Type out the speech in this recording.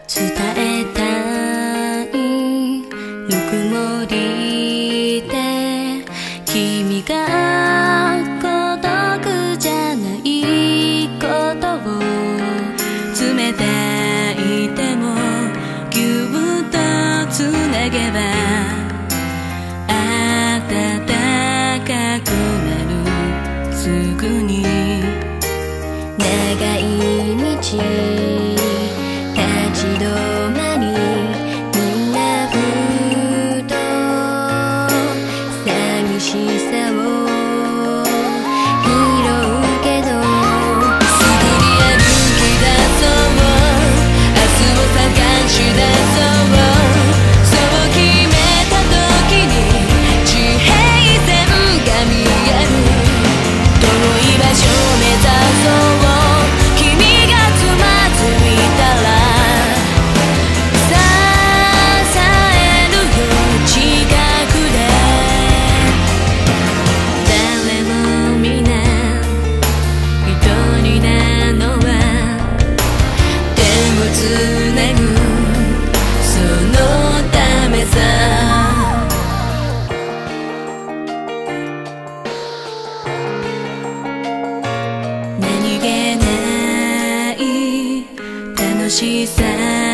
伝えたいぬくもりで君が孤独じゃないことを冷たい手もぎゅっとつなげば暖かくなるすぐに長い道立ち止まりみんなふと寂しさを拾うけどすぐに歩き出そう明日を探し出そうそう決めた時に地平線が見える遠い場所を目指そう何気ない楽しさ